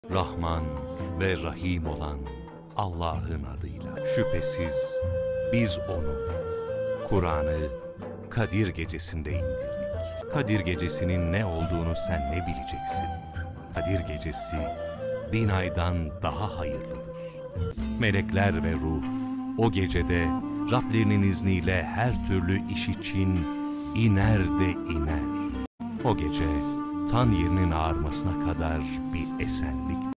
Rahman ve Rahim olan Allah'ın adıyla. Şüphesiz biz onu, Kur'an'ı Kadir Gecesi'nde indirdik. Kadir Gecesi'nin ne olduğunu sen ne bileceksin? Kadir Gecesi 1000 aydan daha hayırlıdır. Melekler ve ruh o gecede Rablerinin izniyle her türlü iş için iner de iner. O gece tan yerinin ağarmasına kadar bir esenlik